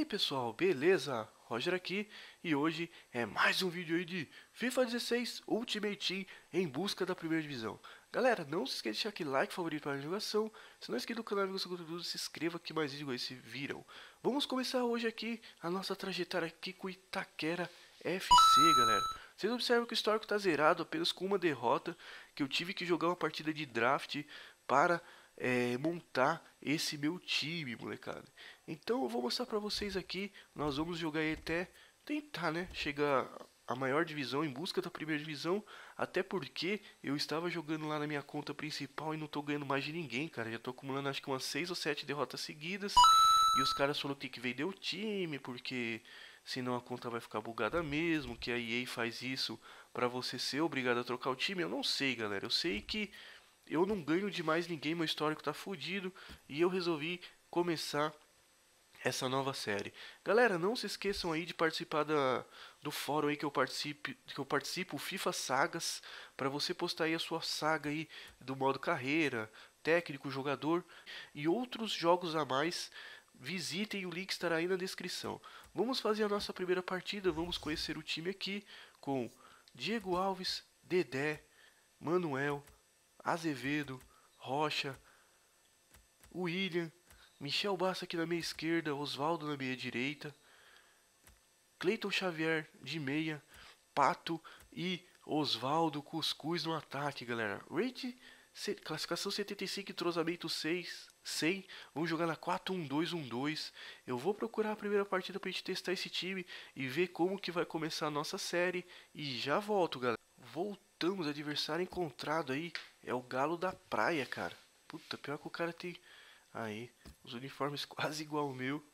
aí pessoal, beleza? Roger aqui e hoje é mais um vídeo aí de FIFA 16 Ultimate Team em busca da primeira divisão. Galera, não se esqueça de deixar aquele like favorito para a divulgação. Se não é inscrito no canal e gostou do conteúdo, se inscreva que mais vídeos esse viram. Vamos começar hoje aqui a nossa trajetória aqui com o Itaquera FC, galera. Vocês observam que o histórico está zerado apenas com uma derrota, que eu tive que jogar uma partida de draft para montar esse meu time, molecada. Então eu vou mostrar pra vocês aqui. Nós vamos jogar aí até tentar, né, chegar à maior divisão, em busca da primeira divisão. Até porque eu estava jogando lá na minha conta principal e não tô ganhando mais de ninguém, cara. Já tô acumulando acho que umas 6 ou 7 derrotas seguidas. E os caras falaram que tem que vender o time, porque senão a conta vai ficar bugada mesmo. Que a EA faz isso pra você ser obrigado a trocar o time. Eu não sei, galera. Eu sei que eu não ganho de mais ninguém, meu histórico tá fudido. E eu resolvi começar essa nova série. Galera, não se esqueçam aí de participar do fórum aí que eu participo, FIFA Sagas, para você postar aí a sua saga aí do modo carreira, técnico, jogador e outros jogos a mais. Visitem, o link estará aí na descrição. Vamos fazer a nossa primeira partida, vamos conhecer o time aqui com Diego Alves, Dedé, Manuel, Azevedo, Rocha, William, Michel Bassa aqui na minha esquerda, Osvaldo na minha direita, Cleiton Xavier de meia, Pato e Osvaldo Cuscuz no ataque, galera. Classificação 75, entrosamento 6, 100. Vamos jogar na 4-1-2-1-2. Eu vou procurar a primeira partida pra gente testar esse time e ver como que vai começar a nossa série. E já volto, galera. Voltamos, adversário encontrado aí. É o Galo da Praia, cara. Puta, pior que o cara tem... Aí, os uniformes quase igual ao meu.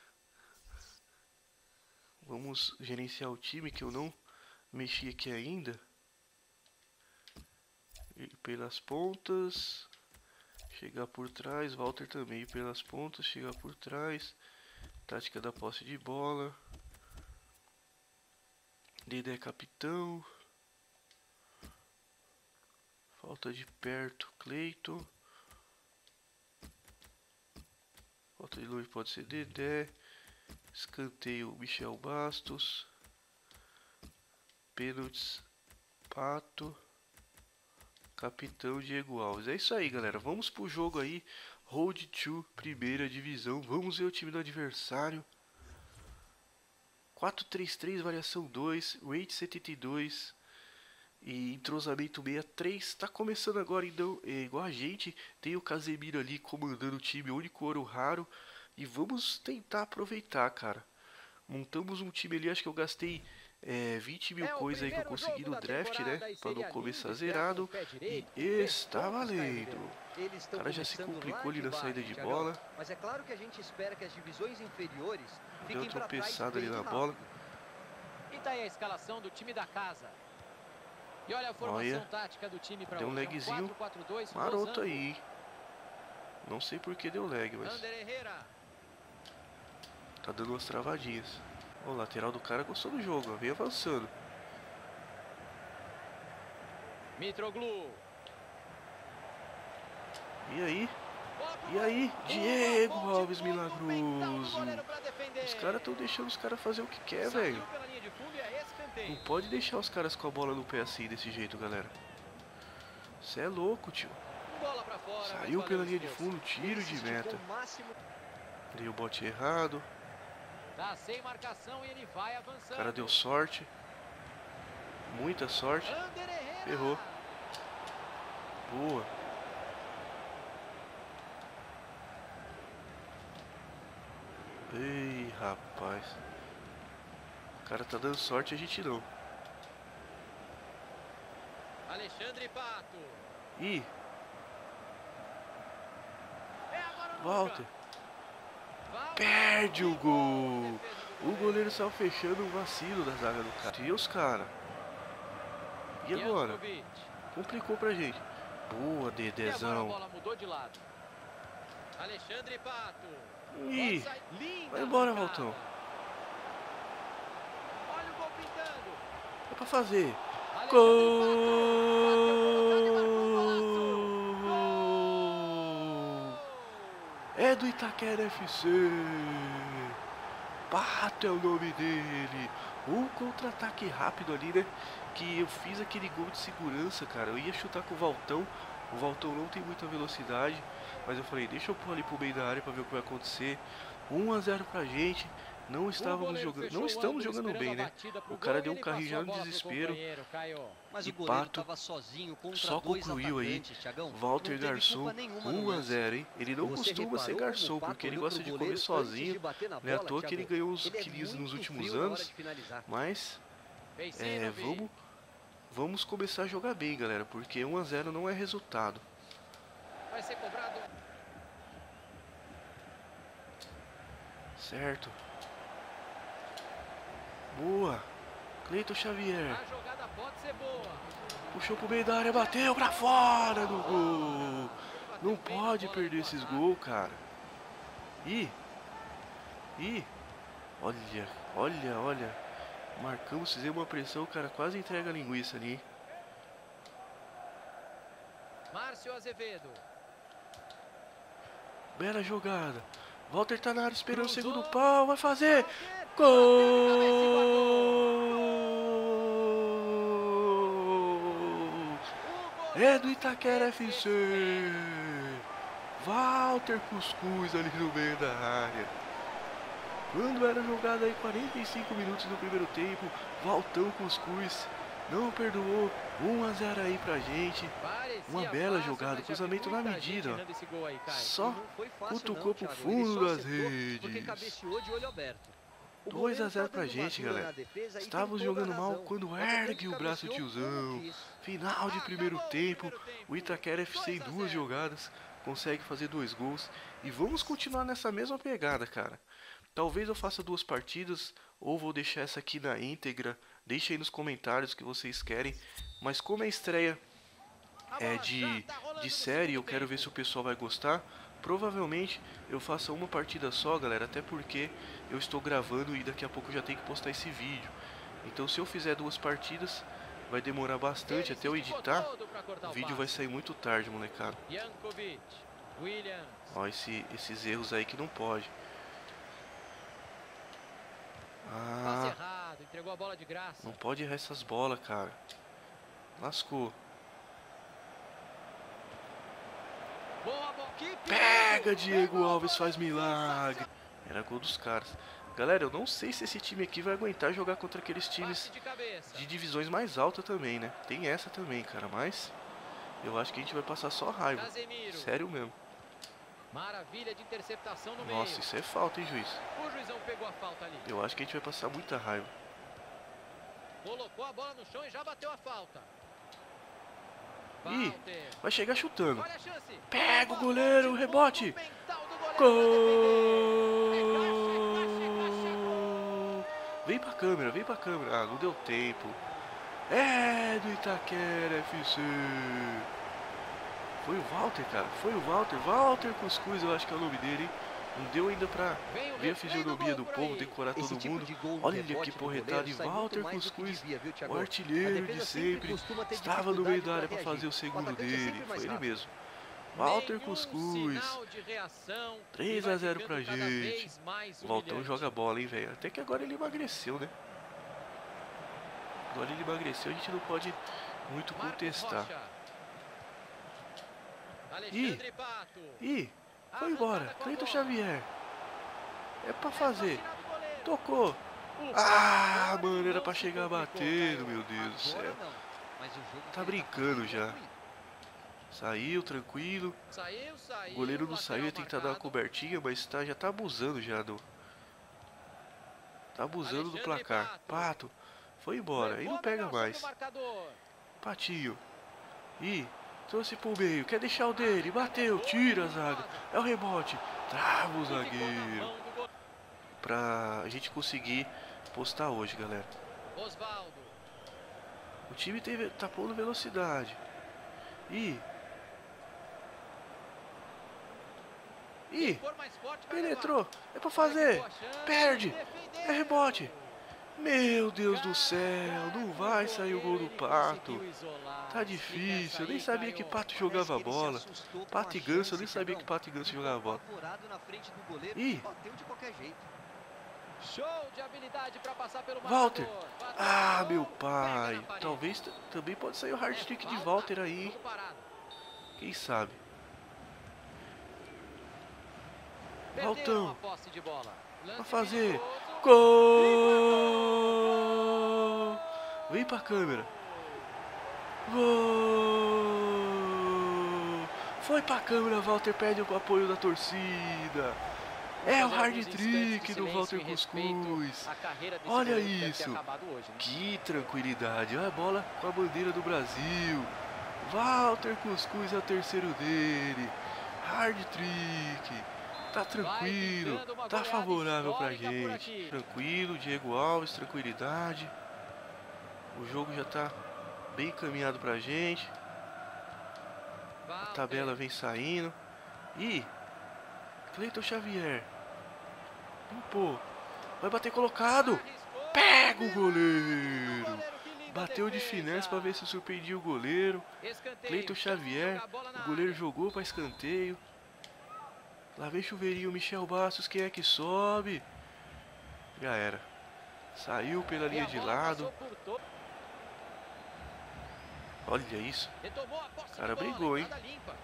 Vamos gerenciar o time que eu não mexi aqui ainda. Ir pelas pontas, chegar por trás. Walter também ir pelas pontas, chegar por trás. Tática da posse de bola. Dedé capitão. Falta de perto, Cleiton. Falta de longe pode ser Dedé. Escanteio, Michel Bastos. Pênaltis, Pato. Capitão, Diego Alves. É isso aí, galera. Vamos pro jogo aí. Road to primeira divisão. Vamos ver o time do adversário. 4-3-3, variação 2. Rate 72. E entrosamento 63. Tá começando agora, então. Igual a gente. Tem o Casemiro ali comandando o time. O único ouro raro. E vamos tentar aproveitar, cara. Montamos um time ali. Acho que eu gastei 20 mil coisas aí que eu consegui no draft, né? Pra não começar zerado. E está valendo. O cara já se complicou ali na saída de bola. Mas é claro que a gente espera que as divisões inferiores deu uma tropeçada ali na bola. E tá aí a escalação do time da casa. E olha a formação tática do time para deu um lagzinho maroto aí. Não sei por que deu lag, mas tá dando umas travadinhas. O lateral do cara gostou do jogo, ó, vem avançando. Mitroglou. E aí? E aí? Diego Alves milagroso. Os caras estão deixando os caras fazer o que quer, velho. Não pode deixar os caras com a bola no pé assim, desse jeito, galera. Cê é louco, tio. Saiu pela linha de fundo, tiro de meta. Dei o bote errado. Tá sem marcação e ele vai avançando. O cara deu sorte. Muita sorte. Errou. Boa. Ei, rapaz. O cara tá dando sorte, a gente não. Alexandre Pato. Ih. Walter. Perde o gol. O goleiro saiu fechando um vacilo da zaga do cara. Deus, cara. E agora? Complicou pra gente. Boa, Dedezão. Alexandre Pato. Ih, vai embora, Valtão. Olha o gol pintando. É pra fazer. Gol! É do Itaquera FC. Pato é o nome dele. Um contra-ataque rápido ali, né? Que eu fiz aquele gol de segurança, cara. Eu ia chutar com o Valtão. O Valtão não tem muita velocidade. Mas eu falei, deixa eu pôr ali pro meio da área pra ver o que vai acontecer. 1 a 0 pra gente. Não estávamos jogando, não estamos jogando bem, né? O cara deu um carrinho já no desespero. Mas E o goleiro Pato tava sozinho contra só dois concluiu aí. atacantes, Thiagão. Walter Não teve Garçom, culpa nenhuma no 1 a lance. 0, hein? Ele não Você costuma ser reparou garçom, como o Pato porque ele olhou gosta pro de goleiro comer sozinho. antes de bater na Não é à bola, toa que ele Thiago? ganhou uns Ele é quilinhos nos muito últimos frio na hora anos. de finalizar. Mas vamos começar a jogar bem, galera, porque 1 a 0 não é resultado. Vai ser cobrado. Certo. Boa. Cleiton Xavier. A jogada pode ser boa. Puxou pro meio da área, bateu pra fora do gol. Não pode perder esses gols, cara. Ih. Olha. Marcamos, fizemos uma pressão, o cara quase entrega a linguiça ali. Márcio Azevedo. Bela jogada. Walter tá na área esperando o segundo pau, vai fazer. Gol! É do Itaquera FC. Walter Cuscuz ali no meio da área. Quando era jogada aí 45 minutos do primeiro tempo, Valtão Cuscuz não perdoou. 1 a 0 aí pra gente. Uma bela jogada, cruzamento na medida. Só cutucou pro fundo das redes. 2 a 0 pra gente, galera. Estávamos jogando mal quando ergue o braço, tiozão. Final de primeiro tempo. O Itaquera FC em 2 jogadas consegue fazer 2 gols. E vamos continuar nessa mesma pegada, cara. Talvez eu faça 2 partidas, ou vou deixar essa aqui na íntegra. Deixa aí nos comentários o que vocês querem. Mas como é estreia de série, eu quero ver se o pessoal vai gostar. Provavelmente eu faça uma partida só, galera. Até porque eu estou gravando e daqui a pouco eu já tenho que postar esse vídeo. Então se eu fizer 2 partidas, vai demorar bastante até eu editar. O vídeo vai sair muito tarde, molecada. Ó, esses erros aí que não pode. Entregou a bola de graça. Não pode errar essas bolas, cara. Lascou. Pega, Diego Alves, faz milagre. Era gol dos caras. Galera, eu não sei se esse time aqui vai aguentar jogar contra aqueles times de divisões mais altas também, né? Tem essa também, cara, mas eu acho que a gente vai passar só raiva. Sério mesmo. Maravilha de interceptação no meio. Nossa, isso é falta, hein, juiz? O juizão pegou a falta ali. Eu acho que a gente vai passar muita raiva. Colocou a bola no chão e já bateu a falta. Ih, vai chegar chutando. Olha a chance. Pega o goleiro, rebote. Gol! Vem pra câmera, vem pra câmera. Ah, não deu tempo. É do Itaquera FC. Foi o Walter, cara. Foi o Walter. Walter Cuscuz, eu acho que é o nome dele, hein? Não deu ainda pra ver a fisionomia do povo, decorar todo mundo. Olha que porretada. E Walter Cuscuz, o artilheiro de sempre, estava no meio da área pra fazer o segundo dele. Foi ele mesmo. Walter Cuscuz. 3 a 0 pra gente. O Valtão joga bola, hein, velho. Até que agora ele emagreceu, né? Agora ele emagreceu, a gente não pode muito contestar. Ih, foi embora. Cleiton Xavier. É pra fazer. Tocou. Ah, mano, era pra chegar batendo, meu Deus do céu. Tá brincando já. Saiu, tranquilo. O goleiro não saiu, ia tentar dar uma cobertinha, mas já tá abusando já do... Tá abusando do placar. Pato. Foi embora, aí não pega mais. Patinho. Ih, trouxe pro meio, quer deixar o dele, bateu, tira a zaga. É o rebote, trava o zagueiro. Pra gente conseguir postar hoje, galera. O time tá pondo velocidade. Ih, penetrou, é pra fazer, perde, é rebote. Meu Deus do céu, não vai sair o gol do Pato. Tá difícil, eu nem sabia que Pato jogava bola. Pato e Ganso, eu nem sabia que Pato e Ganso jogava bola. Ih, Show de habilidade para passar pelo Walter. marcador. Ah, meu pai. Talvez também pode sair o hard trick de Walter aí. Jogo parado. Quem sabe? Perderam Valtão. a posse de bola. Lance Pra fazer. perigoso. Gol! Vem pra câmera. Gol! Foi pra câmera, Walter pede o apoio da torcida. É o hard trick do Walter Cuscuz. Olha isso. Que tranquilidade. Olha a bola com a bandeira do Brasil. Walter Cuscuz é o terceiro dele. Hard trick. Tá tranquilo. Tá favorável pra gente. Tranquilo, Diego Alves, tranquilidade. O jogo já tá bem encaminhado pra gente. A tabela vem saindo. E Cleiton Xavier. Limpou. Vai bater colocado. Pega o goleiro. Bateu de finesse para ver se surpreendia o goleiro. Cleiton Xavier. O goleiro jogou para escanteio. Lá vem chuveirinho, Michel Bastos. Quem é que sobe? Já era. Saiu pela linha de lado. Olha isso. O cara brigou, hein?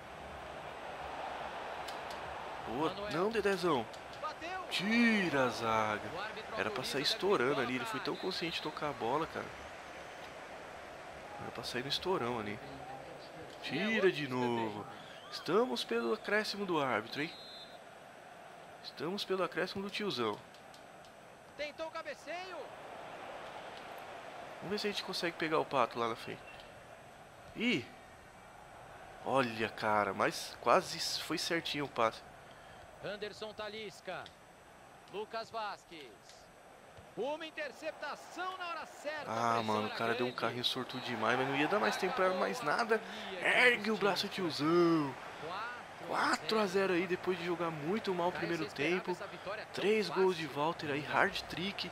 Boa. Não, Dedezão. Tira a zaga. Era pra sair estourando ali. Ele foi tão consciente de tocar a bola, cara. Era pra sair no estourão ali. Tira de novo. Estamos pelo acréscimo do árbitro, hein? Estamos pelo acréscimo do tiozão. Tentou o cabeceio. Vamos ver se a gente consegue pegar o Pato lá na frente. Ih! Olha, cara, mas quase foi certinho o passe. Anderson Talisca. Lucas Vasquez. Uma interceptação na hora certa. Ah, mano, o cara deu um carrinho sortudo demais, mas não ia dar mais tempo pra mais nada. Ergue o braço, tiozão. 4 a 0 aí, depois de jogar muito mal o primeiro tempo. 3 gols de Walter aí, hard trick.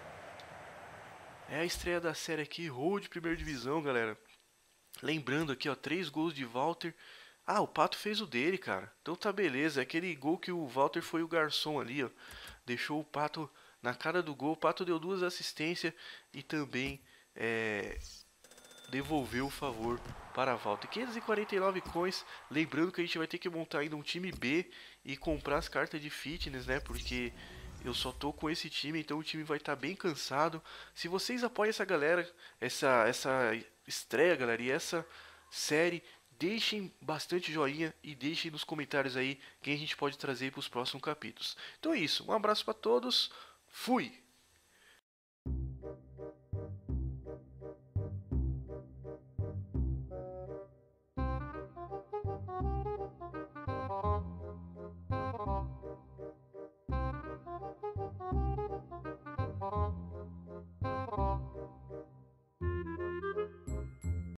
É a estreia da série aqui, Road Primeira Divisão, galera. Lembrando aqui, ó, 3 gols de Walter. Ah, o Pato fez o dele, cara. Então tá beleza, é aquele gol que o Walter foi o garçom ali, ó. Deixou o Pato na cara do gol. O Pato deu 2 assistências e também devolveu o favor para a Walter. 549 coins. Lembrando que a gente vai ter que montar ainda um time B e comprar as cartas de fitness, né? Porque eu só tô com esse time, então o time vai estar bem cansado. Se vocês apoiam essa galera, essa estreia, galera, e essa série, deixem bastante joinha e deixem nos comentários aí quem a gente pode trazer para os próximos capítulos. Então é isso, um abraço para todos, fui!